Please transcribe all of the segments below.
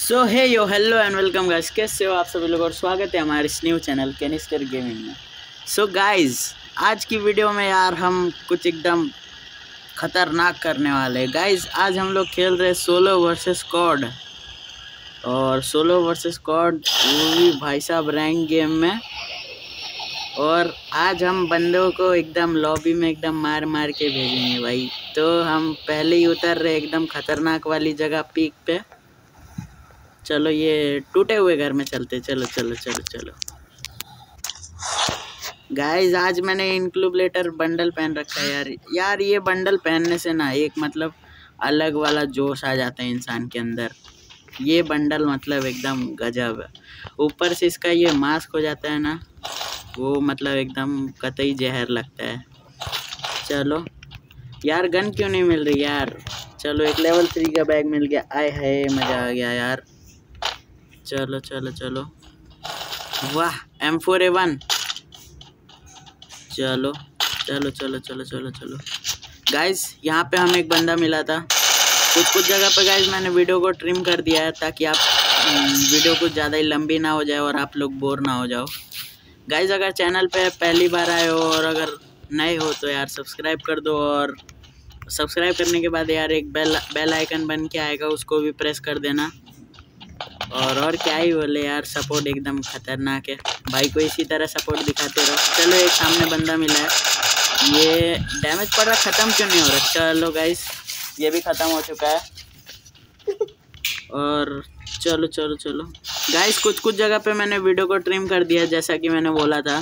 So hey yo hello and welcome guys, कैसे हो आप सभी लोग और स्वागत है हमारे इस न्यू चैनल कैनिस्टर गेमिंग में। सो गाइस, आज की वीडियो में यार हम कुछ एकदम खतरनाक करने वाले हैं। गाइस आज हम लोग खेल रहे हैं सोलो वर्सेस स्क्वाड, और सोलो वर्सेस स्क्वाड वो भी भाई साहब रैंक गेम में। और आज हम बंदों को एकदम लॉबी में एकदम मार मार के भेजेंगे भाई। तो हम पहले ही उतर रहे एकदम खतरनाक वाली जगह पीक पे। चलो ये टूटे हुए घर में चलते, चलो चलो चलो चलो। गाइस आज मैंने इनक्यूबेटर बंडल पहन रखा है यार ये बंडल पहनने से ना एक मतलब अलग वाला जोश आ जाता है इंसान के अंदर। ये बंडल मतलब एकदम गजब है। ऊपर से इसका ये मास्क हो जाता है ना, वो मतलब एकदम कतई जहर लगता है। चलो यार गन क्यों नहीं मिल रही यार। चलो एक लेवल 3 का बैग मिल गया, आय हाय मज़ा आ गया यार। चलो चलो चलो, वाह M4A1। चलो चलो चलो चलो चलो चलो गाइस, यहाँ पे हमें एक बंदा मिला था। कुछ जगह पे गाइस मैंने वीडियो को ट्रिम कर दिया है ताकि आप वीडियो कुछ ज़्यादा ही लंबी ना हो जाए और आप लोग बोर ना हो जाओ। गाइस अगर चैनल पे पहली बार आए हो और अगर नए हो तो यार सब्सक्राइब कर दो, और सब्सक्राइब करने के बाद यार एक बेल आइकन बन के आएगा, उसको भी प्रेस कर देना। और क्या ही बोले यार, सपोर्ट एकदम खतरनाक है भाई को, इसी तरह सपोर्ट दिखाते रहो। चलो एक सामने बंदा मिला है, ये डैमेज पड़ रहा, ख़त्म क्यों नहीं हो रहा। चलो गाइस ये भी ख़त्म हो चुका है। और चलो चलो चलो गाइस, कुछ जगह पे मैंने वीडियो को ट्रिम कर दिया जैसा कि मैंने बोला था।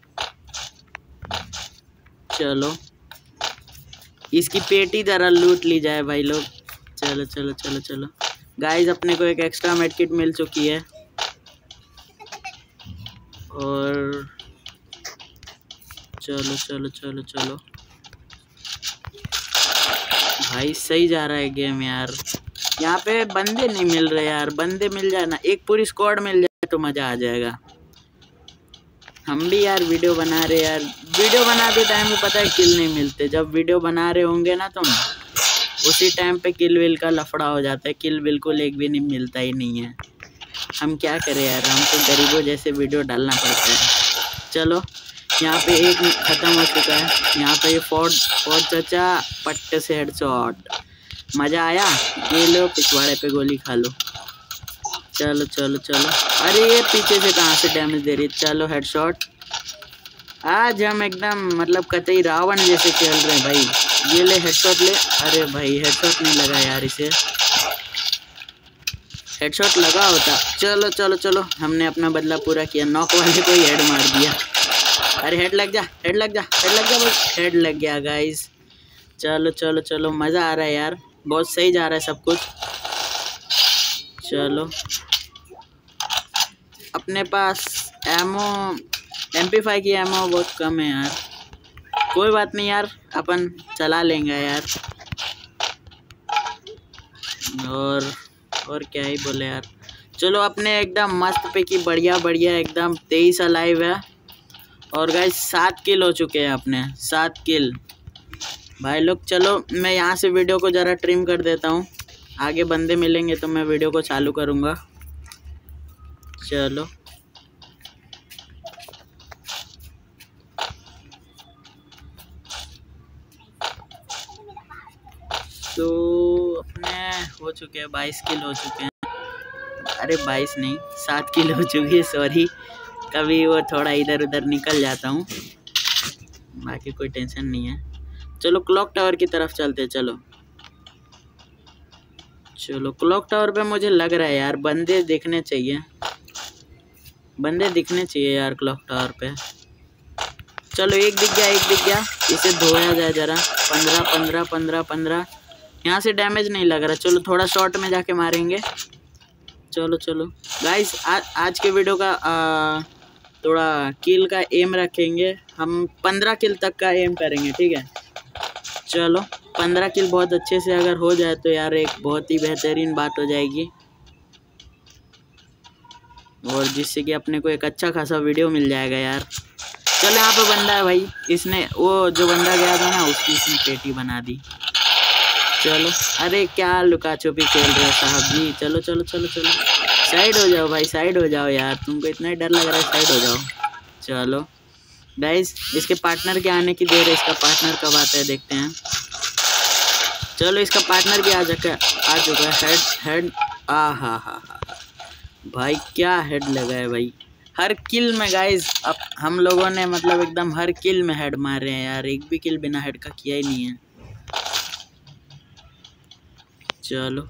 चलो इसकी पेटी ज़रा लूट ली जाए भाई लोग। चलो चलो चलो चलो गाइस, अपने को एक एक्स्ट्रा मेड किट मिल चुकी है। और चलो चलो चलो चलो भाई, सही जा रहा है गेम यार। यहाँ पे बंदे नहीं मिल रहे यार, बंदे मिल जाए ना, एक पूरी स्क्वाड मिल जाए तो मज़ा आ जाएगा। हम भी यार वीडियो बना रहे यार, वीडियो बनाते टाइम में पता है किल नहीं मिलते। जब वीडियो बना रहे होंगे ना तुम, उसी टाइम पे किल विल का लफड़ा हो जाता है, किल बिल्कुल एक भी नहीं मिलता ही नहीं है। हम क्या करें यार, हमको गरीबों जैसे वीडियो डालना पड़ता है। चलो यहाँ पे एक ख़त्म हो चुका है। यहाँ पे ये फोर्ड चचा पट्टे से हेडशॉट, मज़ा आया। ये लो पिछवाड़े पे गोली खा लो। चलो चलो चलो, अरे ये पीछे से कहाँ से डैमेज दे रही है। चलो हेडशॉट। आज हम एकदम मतलब कतई रावण जैसे खेल रहे हैं भाई। ये ले हेडशॉट ले, अरे भाई हेडशॉट नहीं लगा यार, इसे हेडशॉट लगा होता। चलो चलो चलो, हमने अपना बदला पूरा किया, नॉक वाले को ही हेड मार दिया। अरे हेड लग जा, हेड लग जा, हेड लग जा, बस हेड लग गया गाइस। चलो चलो चलो, मज़ा आ रहा है यार, बहुत सही जा रहा है सब कुछ। चलो अपने पास एमो MP5 की एमो बहुत कम है यार, कोई बात नहीं यार, अपन चला लेंगे यार। और क्या ही बोले यार। चलो अपने एकदम मस्त पे की बढ़िया बढ़िया एकदम 23 अलाइव है। और गाइस 7 किल हो चुके हैं अपने, 7 किल भाई लोग। चलो मैं यहाँ से वीडियो को ज़रा ट्रिम कर देता हूँ, आगे बंदे मिलेंगे तो मैं वीडियो को चालू करूँगा। चलो तो अपने हो चुके हैं 22 किल हो चुके हैं। अरे 22 नहीं, 7 किल हो चुकी है, सॉरी, कभी वो थोड़ा इधर उधर निकल जाता हूँ, बाकी कोई टेंशन नहीं है। चलो क्लॉक टावर की तरफ चलते। चलो चलो क्लॉक टावर पे मुझे लग रहा है यार बंदे दिखने चाहिए, बंदे दिखने चाहिए यार क्लॉक टावर पे। चलो एक दिख गया, एक दिख गया, इसे धोया जाए ज़रा। 15 15 15 15, यहाँ से डैमेज नहीं लग रहा। चलो थोड़ा शॉर्ट में जाके मारेंगे। चलो चलो गाइस, आज के वीडियो का थोड़ा किल का एम रखेंगे, हम 15 किल तक का एम करेंगे, ठीक है। चलो 15 किल बहुत अच्छे से अगर हो जाए तो यार एक बहुत ही बेहतरीन बात हो जाएगी, और जिससे कि अपने को एक अच्छा खासा वीडियो मिल जाएगा यार। चलो यहाँ पे बंदा है भाई, इसने वो जो बंदा गया था ना उसकी इसने पेटी बना दी। चलो, अरे क्या लुका छुपी खेल रहे हो साहब जी। चलो चलो चलो चलो, साइड हो जाओ भाई, साइड हो जाओ यार, तुमको इतना ही डर लग रहा है, साइड हो जाओ। चलो गाइस, इसके पार्टनर के आने की देर है, इसका पार्टनर कब आता है देखते हैं। चलो इसका पार्टनर भी आ चुका है। हेड हेड, आ हा भाई, क्या हेड लगा है भाई, हर किल में गाइस। अब हम लोगों ने मतलब एकदम हर किल में हेड मारे हैं यार, एक भी किल बिना हेड का किया ही नहीं है। चलो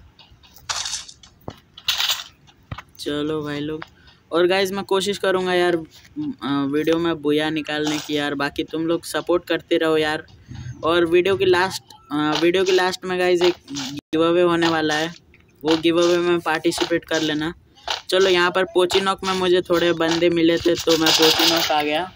चलो भाई लोग, और गाइस मैं कोशिश करूँगा यार वीडियो में बुया निकालने की यार, बाकी तुम लोग सपोर्ट करते रहो यार। और वीडियो की लास्ट में गाइस एक गिव अवे होने वाला है, वो गिव अवे में पार्टिसिपेट कर लेना। चलो यहाँ पर पोचिनॉक में मुझे थोड़े बंदे मिले थे तो मैं पोचिनॉक आ गया।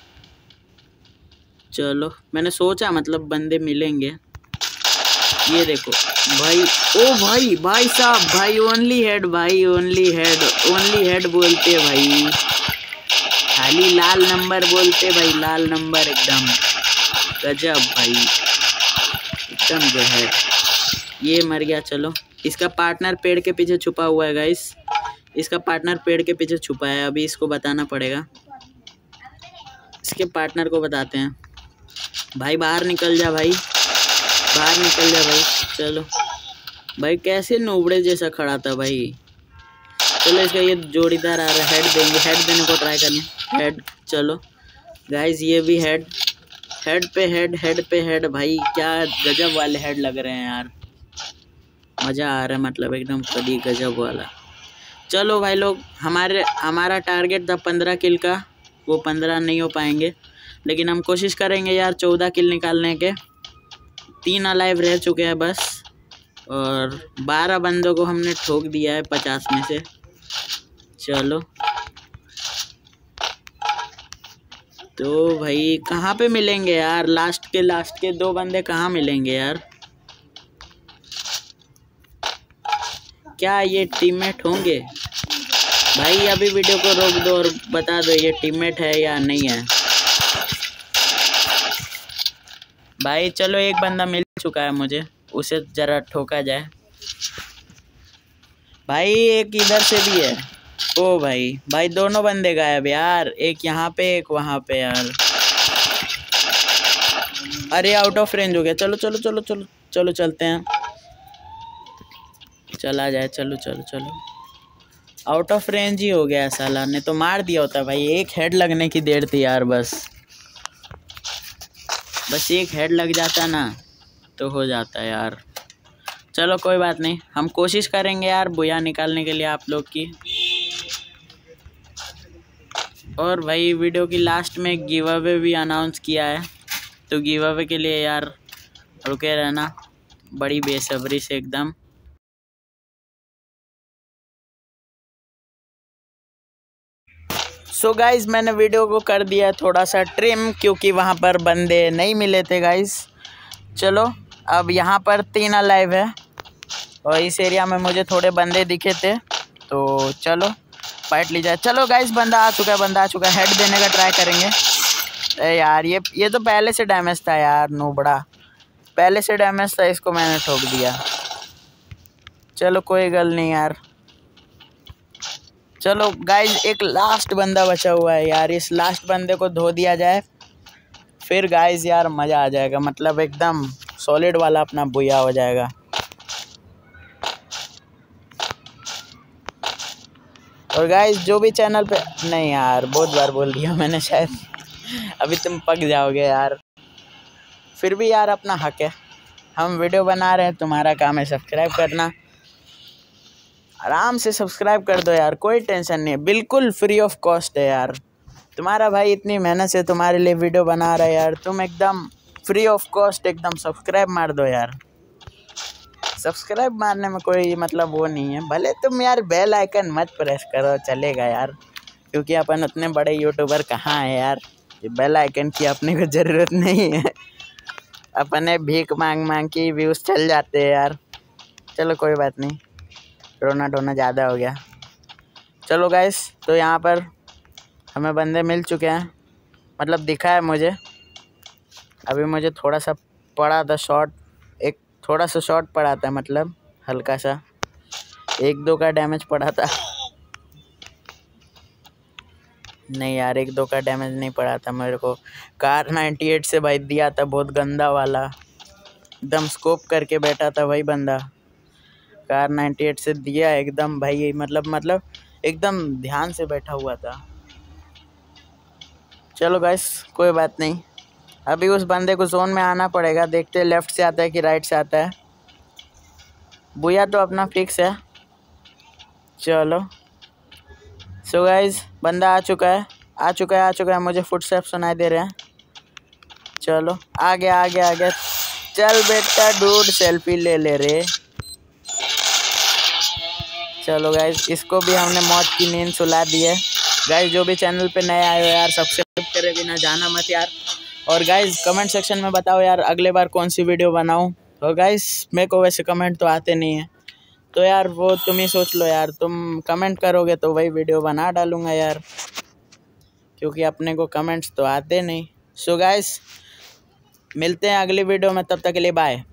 चलो मैंने सोचा मतलब बंदे मिलेंगे, ये देखो भाई, ओ भाई, भाई साहब भाई, ओनली हेड भाई, ओनली हेड बोलते भाई, खाली लाल नंबर बोलते भाई, लाल नंबर एकदम गजब भाई, एकदम जहर। ये मर गया। चलो इसका पार्टनर पेड़ के पीछे छुपा हुआ है गाइस, इसका पार्टनर पेड़ के पीछे छुपा है, अभी इसको बताना पड़ेगा, इसके पार्टनर को बताते हैं। भाई बाहर निकल जा भाई, बाहर निकल जा भाई। चलो भाई, कैसे नूबड़े जैसा खड़ा था भाई। चलो इसका ये जोड़ीदार आ रहा है, हेड देंगे, हेड देने को ट्राई करना, हेड। चलो गाइस ये भी हेड पे हेड भाई, क्या गजब वाले हेड लग रहे हैं यार, मज़ा आ रहा है मतलब एकदम कभी गजब वाला। चलो भाई लोग, हमारा टारगेट था 15 किल का, वो 15 नहीं हो पाएंगे, लेकिन हम कोशिश करेंगे यार 14 किल निकालने के। 3 अलाइव रह चुके हैं बस, और 12 बंदों को हमने ठोक दिया है 50 में से। चलो तो भाई कहाँ पे मिलेंगे यार, लास्ट के 2 बंदे कहाँ मिलेंगे यार, क्या ये टीममेट होंगे भाई? अभी वीडियो को रोक दो और बता दो ये टीममेट है या नहीं है भाई। चलो एक बंदा मिल चुका है मुझे, उसे ज़रा ठोका जाए भाई। एक इधर से भी है, ओ भाई दोनों बंदे गायब यार, एक यहाँ पे एक वहाँ पे यार, अरे आउट ऑफ रेंज हो गया। चलो चलो चलो चलो चलो चलते हैं, चला जाए। चलो चलो चलो, आउट ऑफ रेंज ही हो गया साला, ने तो मार दिया होता भाई, एक हेड लगने की देर थी यार, बस एक हेड लग जाता ना तो हो जाता यार। चलो कोई बात नहीं, हम कोशिश करेंगे यार बुया निकालने के लिए आप लोग की। और भाई वीडियो की लास्ट में गिव अवे भी अनाउंस किया है, तो गिव अवे के लिए यार रुके रहना बड़ी बेसब्री से एकदम। सो गाइज़ मैंने वीडियो को कर दिया थोड़ा सा ट्रिम, क्योंकि वहाँ पर बंदे नहीं मिले थे गाइज़। चलो अब यहाँ पर 3 अलाइव है, और इस एरिया में मुझे थोड़े बंदे दिखे थे, तो चलो फाइट ली जाए। चलो गाइज़ बंदा आ चुका है, हेड देने का ट्राई करेंगे। अरे यार ये तो पहले से डैमेज था यार, नूबड़ा पहले से डैमेज था, इसको मैंने ठोक दिया। चलो कोई गल नहीं यार। चलो गाइज एक लास्ट बंदा बचा हुआ है यार, इस लास्ट बंदे को धो दिया जाए, फिर गाइज यार मज़ा आ जाएगा, मतलब एकदम सॉलिड वाला अपना बुया हो जाएगा। और गाइज जो भी चैनल पे, नहीं यार बहुत बार बोल दिया मैंने शायद, अभी तुम पक जाओगे यार, फिर भी यार अपना हक है, हम वीडियो बना रहे हैं, तुम्हारा काम है सब्सक्राइब करना, आराम से सब्सक्राइब कर दो यार, कोई टेंशन नहीं है, बिल्कुल फ्री ऑफ कॉस्ट है यार। तुम्हारा भाई इतनी मेहनत से तुम्हारे लिए वीडियो बना रहा है यार, तुम एकदम फ्री ऑफ कॉस्ट एकदम सब्सक्राइब मार दो यार। सब्सक्राइब मारने में कोई मतलब वो नहीं है, भले तुम यार बेल आइकन मत प्रेस करो चलेगा यार, क्योंकि अपन उतने बड़े यूट्यूबर कहाँ हैं यार, ये बेल आइकन की अपने को ज़रूरत नहीं है, अपने भीख मांग मांग के व्यूज़ चल जाते हैं यार। चलो कोई बात नहीं, रोना धोना ज़्यादा हो गया। चलो गाइस तो यहाँ पर हमें बंदे मिल चुके हैं, मतलब दिखा है मुझे, अभी मुझे थोड़ा सा पड़ा था शॉट, एक थोड़ा सा शॉट पड़ा था, मतलब हल्का सा 1-2 का डैमेज पड़ा था। नहीं यार 1-2 का डैमेज नहीं पड़ा था मेरे को। कार 98 से भाई दिया था, बहुत गंदा वाला, एकदम स्कोप करके बैठा था भाई बंदा। कार 98 से दिया एकदम भाई, मतलब एकदम ध्यान से बैठा हुआ था। चलो गाइस कोई बात नहीं, अभी उस बंदे को जोन में आना पड़ेगा। देखते हैं लेफ्ट से आता है कि राइट से आता है। बुया तो अपना फिक्स है। चलो सो गाइस बंदा आ चुका है। मुझे फुटस्टेप सुनाई दे रहे हैं। चलो आ गया। चल बेटा डूड सेल्फी ले ले रे। चलो गाइस इसको भी हमने मौत की नींद सुला दी है। गाइस जो भी चैनल पे नए आए हो यार सब्सक्राइब करे बिना जाना मत यार। और गाइस कमेंट सेक्शन में बताओ यार अगले बार कौन सी वीडियो बनाऊं। और गाइस मेरे को वैसे कमेंट तो आते नहीं है, तो यार वो तुम ही सोच लो यार, तुम कमेंट करोगे तो वही वीडियो बना डालूंगा यार, क्योंकि अपने को कमेंट्स तो आते नहीं। सो गाइस मिलते हैं अगली वीडियो में, तब तक के लिए बाय।